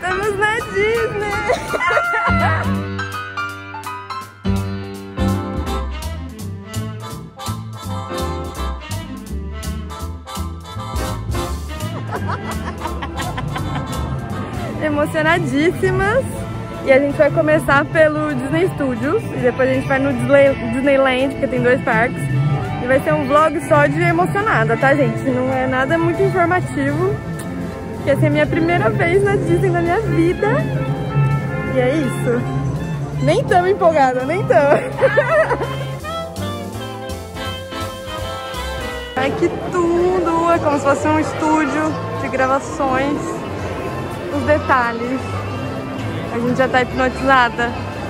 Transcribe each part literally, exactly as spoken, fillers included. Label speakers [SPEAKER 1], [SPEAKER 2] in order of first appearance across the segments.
[SPEAKER 1] Estamos na Disney! Emocionadíssimas! E a gente vai começar pelo Disney Studios e depois a gente vai no Disney, Disneyland, porque tem dois parques. E vai ser um vlog só de emocionada, tá, gente? Não é nada muito informativo, porque essa é a minha primeira vez na Disney na minha vida. E é isso. Nem tão empolgada, nem tão. Ai, que tudo! É como se fosse um estúdio de gravações. Os detalhes. A gente já tá hipnotizada.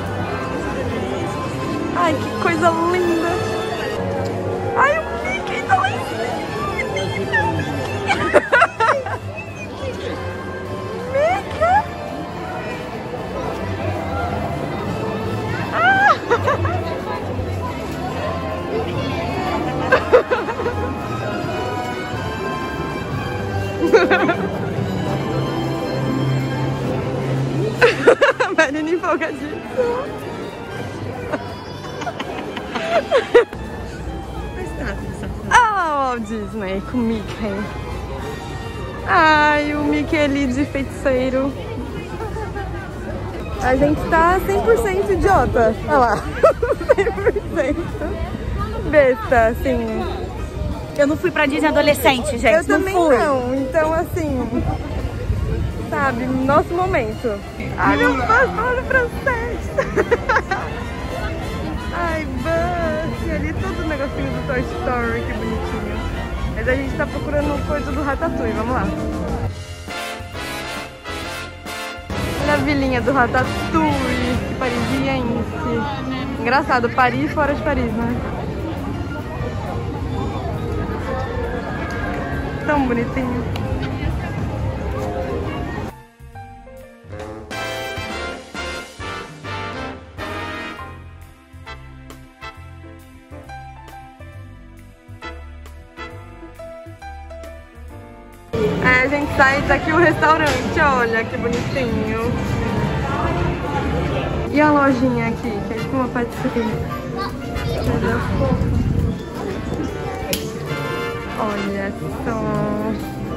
[SPEAKER 1] Ai, que coisa linda! Ai, o Mickey tá lá em cima! Mickey! Ah! Marina empolgadíssima. Ah, o Disney com o Mickey. Ai, o Mickey ali de feiticeiro. A gente tá cem por cento idiota. Olha lá. cem por cento besta, assim.
[SPEAKER 2] Eu não fui pra Disney adolescente, gente.
[SPEAKER 1] Eu também
[SPEAKER 2] não, fui.
[SPEAKER 1] não. Então, assim, sabe, nosso momento. Ai, meu Deus, fala francês. Ai, Buzz. E ali todo o negocinho do Toy Story, que bonitinho. Mas a gente tá procurando coisa do Ratatouille, vamos lá. Olha a vilinha do Ratatouille, parisiense. Engraçado, Paris fora de Paris, né? Tão bonitinho. Aí a gente sai, tá aqui o restaurante, olha que bonitinho. E a lojinha aqui, que é tipo uma patisserie. Olha só.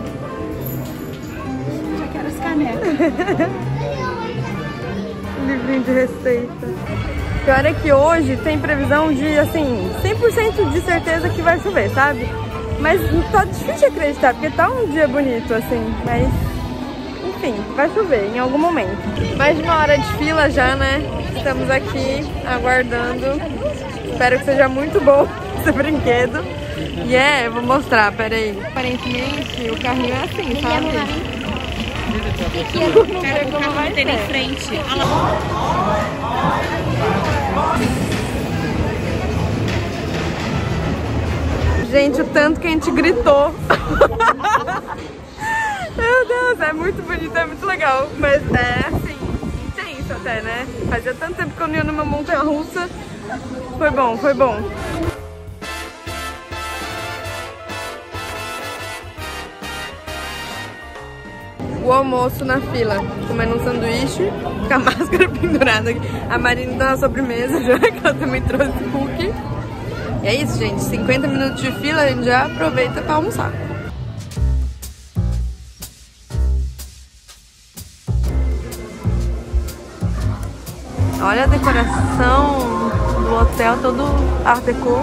[SPEAKER 2] Já quero os canecos.
[SPEAKER 1] Livrinho de receita. Pior é que hoje tem previsão de, assim, cem por cento de certeza que vai chover, sabe? Mas tá difícil de acreditar, porque tá um dia bonito, assim. Mas, enfim, vai chover em algum momento. Mais de uma hora de fila já, né? Estamos aqui aguardando. Espero que seja muito bom esse brinquedo. E é, eu vou mostrar, peraí. Aparentemente o carrinho é assim, sabe?
[SPEAKER 2] Quero como vai ter em frente.
[SPEAKER 1] Gente, o tanto que a gente gritou. Meu Deus, é muito bonito, é muito legal. Mas é assim, intenso até, né? Fazia tanto tempo que eu não ia numa montanha russa. Foi bom, foi bom. O almoço na fila, comendo um sanduíche, com a máscara pendurada aqui. A Marina dá uma sobremesa já, que ela também trouxe cookie. E é isso, gente. cinquenta minutos de fila, a gente já aproveita pra almoçar. Olha a decoração do hotel, todo art deco.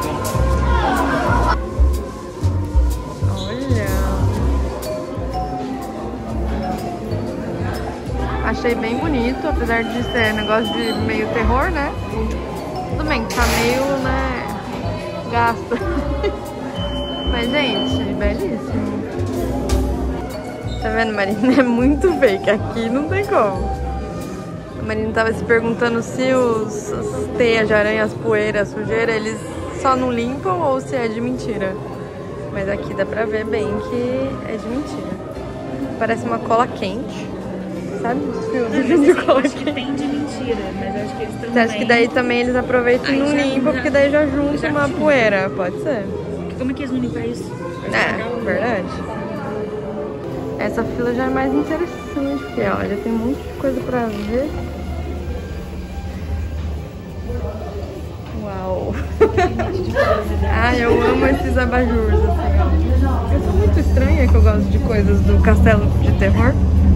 [SPEAKER 1] Achei bem bonito, apesar de ser negócio de meio terror, né? Tudo bem que tá meio, né, gasto. Mas, gente, belíssimo. Tá vendo, Marina? É muito fake. Aqui não tem como. A Marina tava se perguntando se os, as teias de aranha, as poeiras, a sujeira, eles só não limpam ou se é de mentira. Mas aqui dá pra ver bem que é de mentira. Parece uma cola quente. Sabe os fios de
[SPEAKER 2] assim,
[SPEAKER 1] cola
[SPEAKER 2] acho que tem de mentira, mas acho que eles também...
[SPEAKER 1] Você acha que daí também eles aproveitam e não limpam, porque daí já junta já uma junta. poeira? Pode ser.
[SPEAKER 2] Como é que eles não limpam isso?
[SPEAKER 1] É, verdade. Essa fila já é mais interessante. gostando de quê? Olha, tem um monte de coisa pra ver. Uau! Ah, eu amo esses abajures, assim, ó. Eu sou muito estranha que eu gosto de coisas do castelo de terror.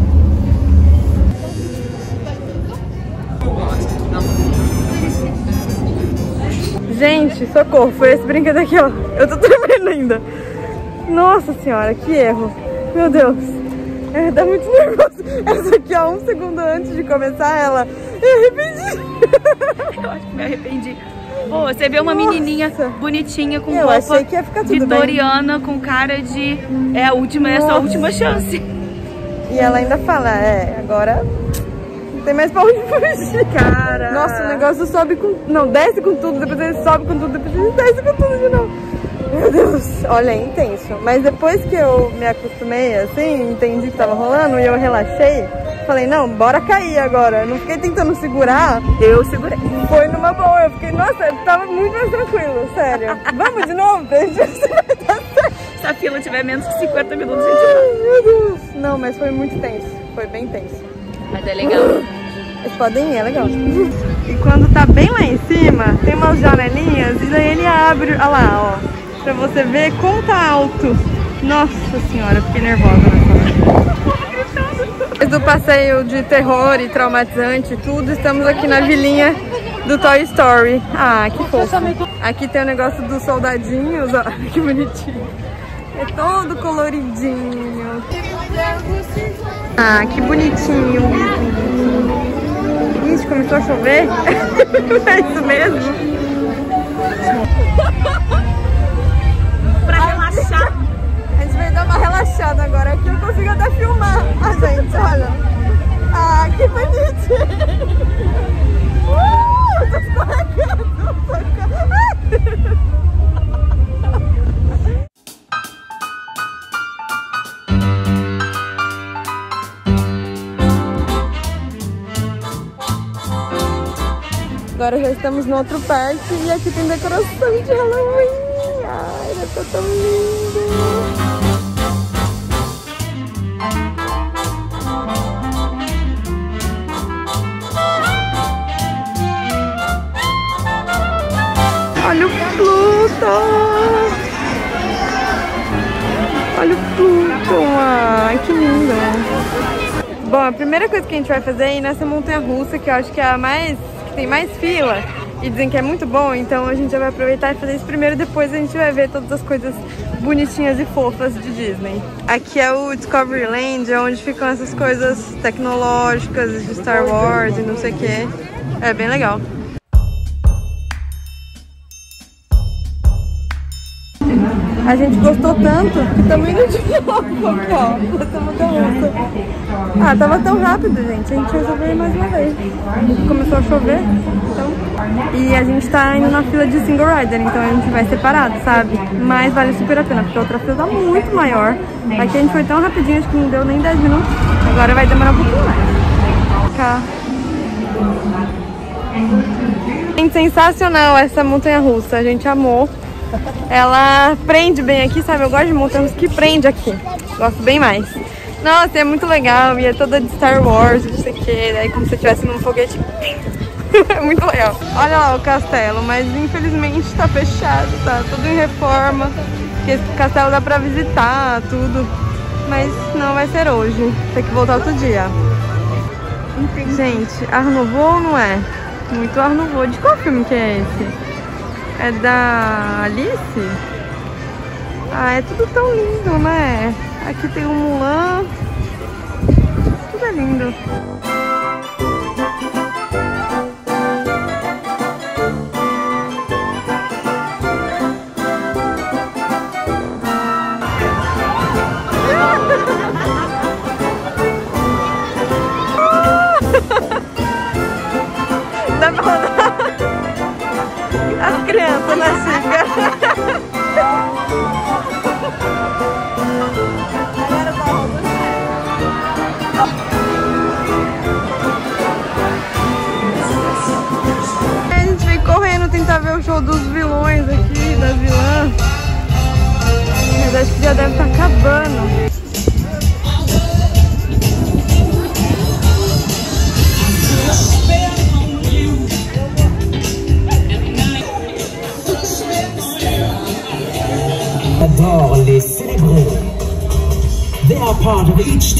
[SPEAKER 1] Gente, socorro, foi esse brinquedo aqui, ó. Eu tô tremendo ainda. Nossa senhora, que erro. Meu Deus. É, dá muito nervoso. Essa aqui, ó, um segundo antes de começar ela. Eu arrependi.
[SPEAKER 2] Eu acho que me arrependi. Pô, você vê uma
[SPEAKER 1] Nossa.
[SPEAKER 2] menininha bonitinha com
[SPEAKER 1] Eu
[SPEAKER 2] roupa
[SPEAKER 1] achei que ia ficar tudo
[SPEAKER 2] vitoriana, bem. Com cara de... É a última, é a sua última chance.
[SPEAKER 1] E ela ainda fala, é, agora... Não tem mais pra onde fugir. Cara. Nossa, o negócio sobe com... Não, desce com tudo, depois ele sobe com tudo, depois ele desce com tudo de novo. Meu Deus. Olha, é intenso. Mas depois que eu me acostumei, assim, entendi que tava rolando e eu relaxei, falei, não, bora cair agora. Eu não fiquei tentando segurar.
[SPEAKER 2] Eu segurei.
[SPEAKER 1] Foi numa boa. Eu fiquei, nossa, tava muito mais tranquilo, sério. Vamos de novo?
[SPEAKER 2] Se a fila tiver menos que cinquenta minutos, a gente vai.
[SPEAKER 1] Ai, meu Deus. Não, mas foi muito tenso. Foi bem tenso.
[SPEAKER 2] Mas é legal.
[SPEAKER 1] Vocês podem ir, é legal. E quando tá bem lá em cima, tem umas janelinhas e daí ele abre, olha lá, ó, pra você ver como tá alto. Nossa senhora, eu fiquei nervosa nessa hora. Depois do passeio de terror e traumatizante e tudo, estamos aqui na vilinha do Toy Story. Ah, que fofo. Aqui tem o negócio dos soldadinhos, ó, que bonitinho. É todo coloridinho. Ah, que bonitinho. Ixi, começou a chover? É isso mesmo?
[SPEAKER 2] Pra relaxar.
[SPEAKER 1] A gente veio dar uma relaxada agora. Aqui eu consigo até filmar a gente, olha. Ah, que bonitinho. Uh, eu tô escorregando. Agora já estamos no outro parque e aqui tem decoração de Halloween. Ai, tá tão lindo. Olha o Pluto! Olha o Pluto! Ai, que lindo! Bom, a primeira coisa que a gente vai fazer é ir nessa montanha-russa, que eu acho que é a mais... tem mais fila e dizem que é muito bom, então a gente já vai aproveitar e fazer isso primeiro, depois a gente vai ver todas as coisas bonitinhas e fofas de Disney. Aqui é o Discovery Land, onde ficam essas coisas tecnológicas de Star Wars e não sei o que. É bem legal. A gente gostou tanto que estamos indo de novo aqui, ó, essa montanha-russa. Ah, tava tão rápido, gente. A gente resolveu ir mais uma vez. Começou a chover, então... E a gente tá indo na fila de single rider, então a gente vai separado, sabe? Mas vale super a pena, porque a outra fila tá muito maior. Aqui a gente foi tão rapidinho, acho que não deu nem dez minutos. Agora vai demorar um pouquinho mais. Cá. Gente, sensacional essa montanha-russa, a gente amou. Ela prende bem aqui, sabe? Eu gosto de montanhas que prende aqui. Gosto bem mais. Nossa, é muito legal. E é toda de Star Wars, não sei o que. Daí como se eu estivesse num foguete. É muito legal. Olha lá o castelo, mas infelizmente tá fechado, tá tudo em reforma. Porque esse castelo dá pra visitar, tudo. Mas não vai ser hoje. Tem que voltar outro dia. Gente, Art Nouveau não é? Muito Art Nouveau. De qual filme que é esse? É da Alice? Ah, é tudo tão lindo, né? Aqui tem o Mulan. Tudo é lindo. Dá pra rodar as crianças na xícara. A gente vem correndo tentar ver o show dos vilões aqui, das vilãs. Mas acho que já deve estar acabando.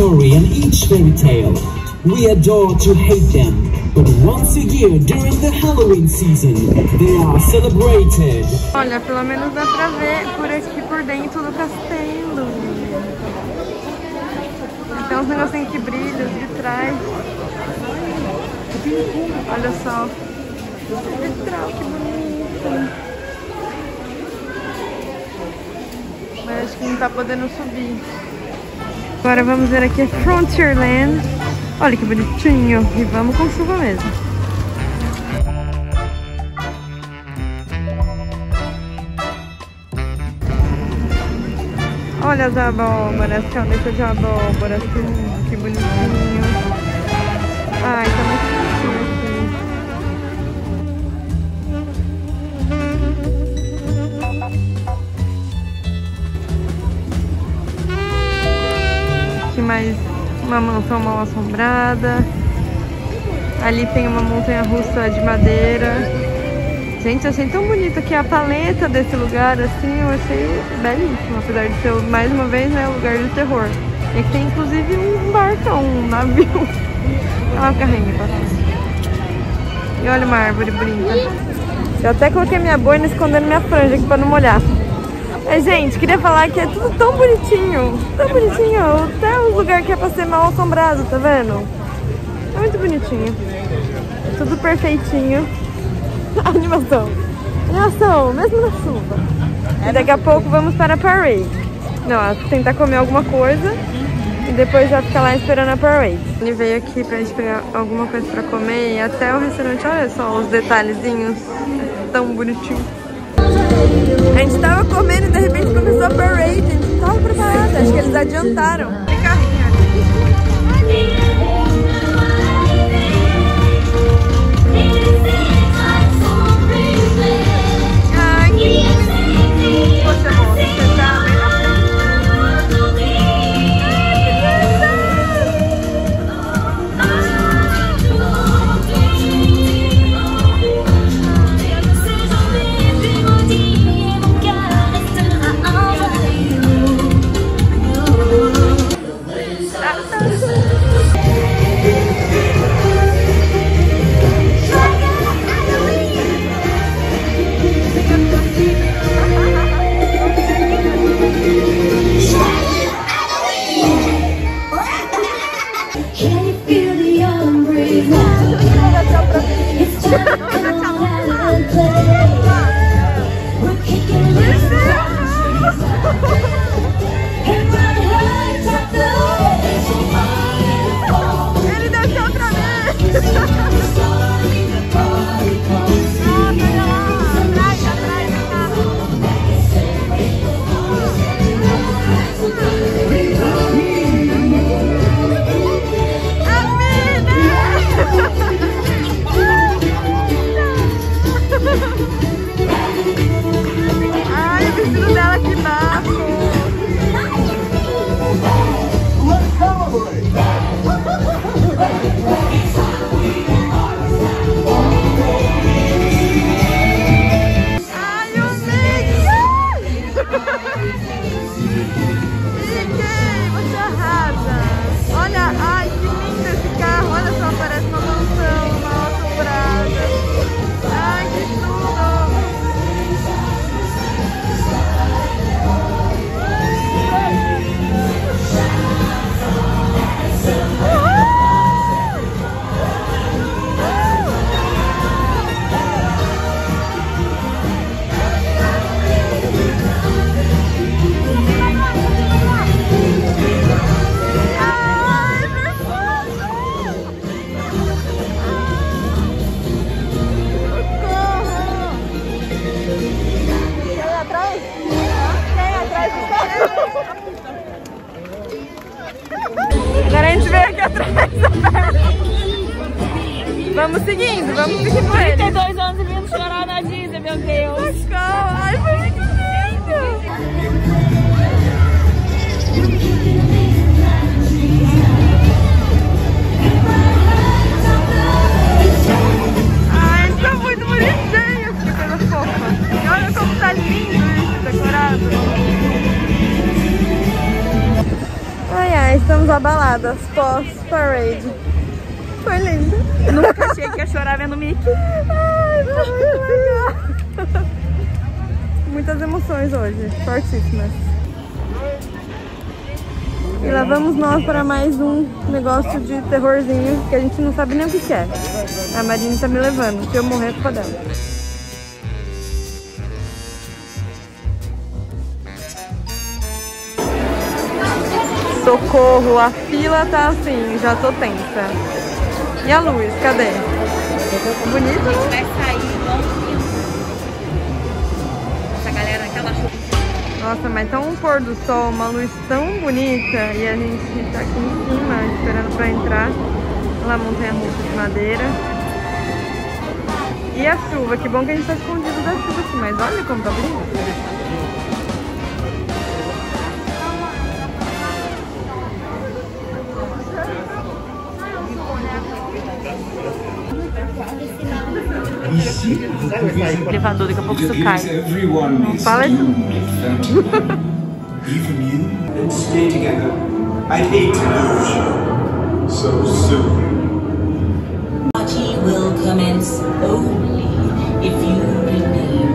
[SPEAKER 3] story and each fairy tale. We adore to hate them, but once a year during the Halloween season, they are celebrated.
[SPEAKER 1] Olha, pelo menos dá pra ver por aqui por dentro do castelo. Tem uns negocinhos que brilham de trás. Olha só. Vitral, que bonito. Mas acho que não tá podendo subir. Agora vamos ver aqui a Frontierland. Olha que bonitinho. E vamos com chuva mesmo. Olha as abóboras, cabeça de abóbora, assim, que bonitinho. Ai, tá muito bonitinho aqui. Aqui mais uma mansão mal assombrada. Ali tem uma montanha-russa de madeira. Gente, achei tão bonito aqui a paleta desse lugar, assim, eu achei belíssimo, apesar de ser, mais uma vez, né, um lugar de terror. E aqui tem, inclusive, um barcão, um navio. Olha o carrinho passando. E olha uma árvore bonita. Eu até coloquei minha boina escondendo minha franja aqui pra não molhar. Mas, gente, queria falar que é tudo tão bonitinho, tão bonitinho. Até o lugar que é pra ser mal assombrado, tá vendo? É muito bonitinho. Tudo perfeitinho. Animação. Animação, mesmo na chuva. E daqui a pouco vamos para a parade. Não, tentar comer alguma coisa e depois já ficar lá esperando a parade. Ele veio aqui pra gente pegar alguma coisa pra comer e até o restaurante, olha só os detalhezinhos tão bonitinhos. A gente tava comendo e de repente começou a parade. A gente não tava preparada, acho que eles adiantaram. Tem carrinho ali. Agora a gente veio aqui atrás da perna. Vamos seguindo, vamos seguir por ele.
[SPEAKER 2] trinta e dois anos e vindo chorar na Disney, meu Deus.
[SPEAKER 1] Socorro, ai, foi muito lindo. Ai, tá muito bonitinho, que coisa fofa. E olha como tá lindo isso, decorado. Ai, ai, estamos abalados. emocionadas pós-parade. Foi lindo.
[SPEAKER 2] Eu nunca achei que ia chorar vendo o Mickey.
[SPEAKER 1] Ai, foi muito legal. Muitas emoções hoje, fortíssimas. E lá vamos nós para mais um negócio de terrorzinho que a gente não sabe nem o que que é. A Marina tá me levando, se eu morrer é culpa dela. Socorro, a fila tá assim, já tô tensa. E a luz, cadê? Bonito, né?
[SPEAKER 2] Vai sair igualzinho. Essa galera, aquela chuva.
[SPEAKER 1] Nossa, mas tá um pôr do sol, uma luz tão bonita. E a gente tá aqui em cima, esperando pra entrar. Lá, montanha-russa de madeira. E a chuva, que bom que a gente tá escondido da chuva aqui, mas olha como tá bonito. Elevador, daqui a pouco isso cai. Não fala isso.
[SPEAKER 3] Even you, let's stay together. I hate to lose you so soon.
[SPEAKER 4] Party will commence only if you remain.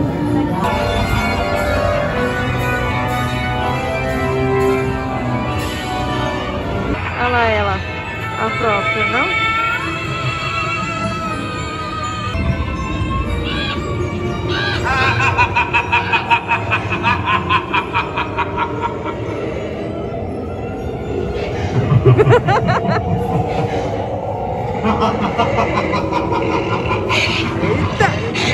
[SPEAKER 1] Olha lá ela, a própria, não? Eita!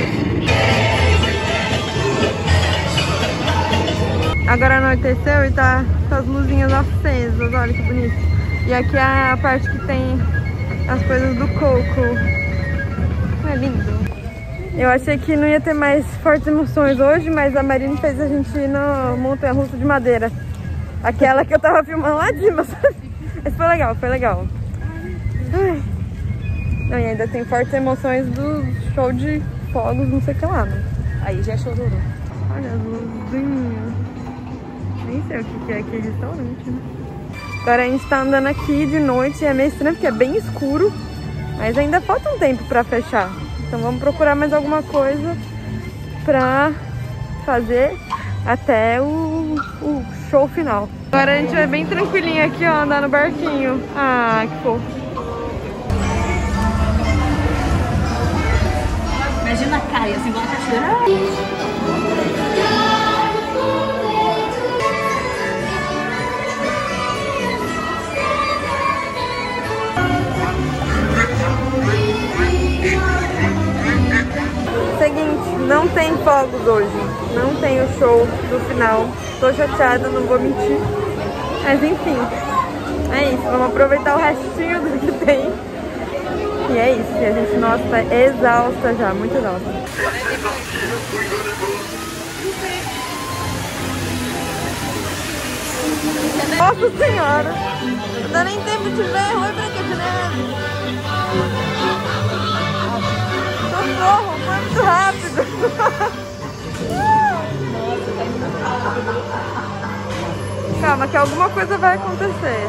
[SPEAKER 1] Agora anoiteceu e tá com as luzinhas acesas, olha que bonito. E aqui é a parte que tem as coisas do coco. É lindo. Eu achei que não ia ter mais fortes emoções hoje, mas a Marina fez a gente ir na montanha-russa de madeira. Aquela que eu tava filmando lá de cima, sabe? Mas foi legal, foi legal. Ai. Não, e ainda tem fortes emoções do show de fogos, não sei o que lá, né?
[SPEAKER 2] Aí já chorou.
[SPEAKER 1] Olha as luzinhas. Nem sei o que é aquele restaurante, né? Agora a gente tá andando aqui de noite e é meio estranho porque é bem escuro. Mas ainda falta um tempo pra fechar. Então vamos procurar mais alguma coisa pra fazer até o, o show final. Agora a gente vai bem tranquilinho aqui, ó, andar no barquinho. Ah, que fofo.
[SPEAKER 2] Imagina a Caia, assim, igual tá chorando.
[SPEAKER 1] Seguinte, não tem fogos hoje, não tem o show do final. Tô chateada, não vou mentir. Mas enfim, é isso. Vamos aproveitar o restinho do que tem. E é isso, e a gente, nossa, tá exausta já, muito exausta. Nossa Senhora! Não dá nem tempo de ver, oi Branca de Neve! Socorro, foi muito rápido! Calma, que alguma coisa vai acontecer.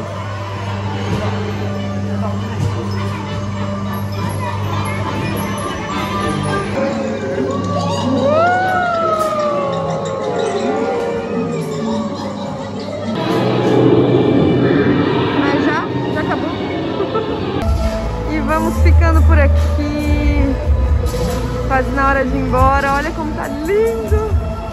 [SPEAKER 1] Mas já? Já acabou? E vamos ficando por aqui. Quase na hora de ir embora. Olha como tá lindo!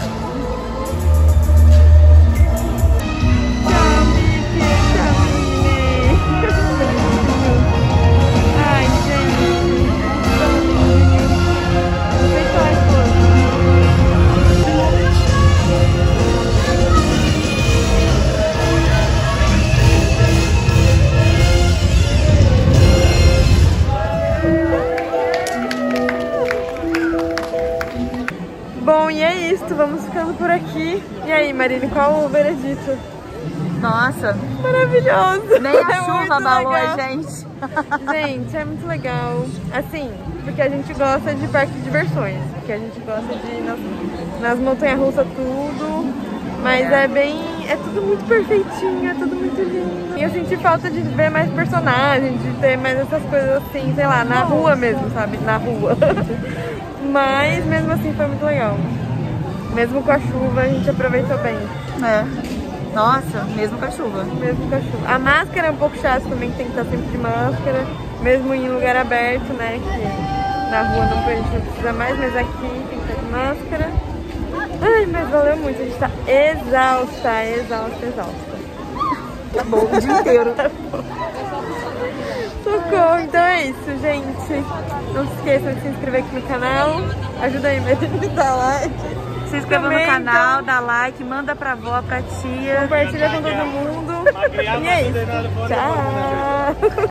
[SPEAKER 1] Bom, e é isso, vamos ficando por aqui. E aí, Marina, qual o veredito?
[SPEAKER 2] Nossa,
[SPEAKER 1] maravilhoso!
[SPEAKER 2] nem a
[SPEAKER 1] É
[SPEAKER 2] chuva
[SPEAKER 1] muito
[SPEAKER 2] abalou a
[SPEAKER 1] legal.
[SPEAKER 2] gente.
[SPEAKER 1] Gente, é muito legal. Assim, porque a gente gosta de parque de diversões. Porque a gente gosta de ir nas, nas montanhas russas tudo. Mas é. é bem... é tudo muito perfeitinho, é tudo muito lindo. E eu senti falta de ver mais personagens, de ter mais essas coisas assim, sei lá, na rua mesmo, sabe? Na rua. Mas mesmo assim foi muito legal. Mesmo com a chuva, a gente aproveitou bem.
[SPEAKER 2] É. Nossa, mesmo com a chuva.
[SPEAKER 1] Mesmo com a chuva. A máscara é um pouco chata também, que tem que estar sempre de máscara. Mesmo em lugar aberto, né? Que na rua não, a gente não precisa mais, mas aqui tem que estar de máscara. Ai, mas valeu muito. A gente tá exausta, exausta, exausta.
[SPEAKER 2] Tá bom, o dia inteiro.
[SPEAKER 1] Tá bom. Socorro. Então é isso, gente. Não se esqueçam de se inscrever aqui no canal. Ajuda aí, me dá like.
[SPEAKER 2] Se inscreva no canal, dá like, manda pra avó, pra tia.
[SPEAKER 1] Compartilha com todo mundo. E é isso. Tchau.